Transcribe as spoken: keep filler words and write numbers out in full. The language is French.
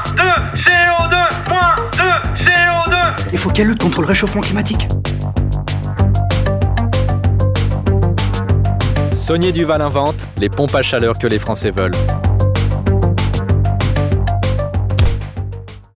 de C O deux, moins de C O deux. Il faut qu'elle lutte contre le réchauffement climatique. Saunier Duval invente les pompes à chaleur que les Français veulent.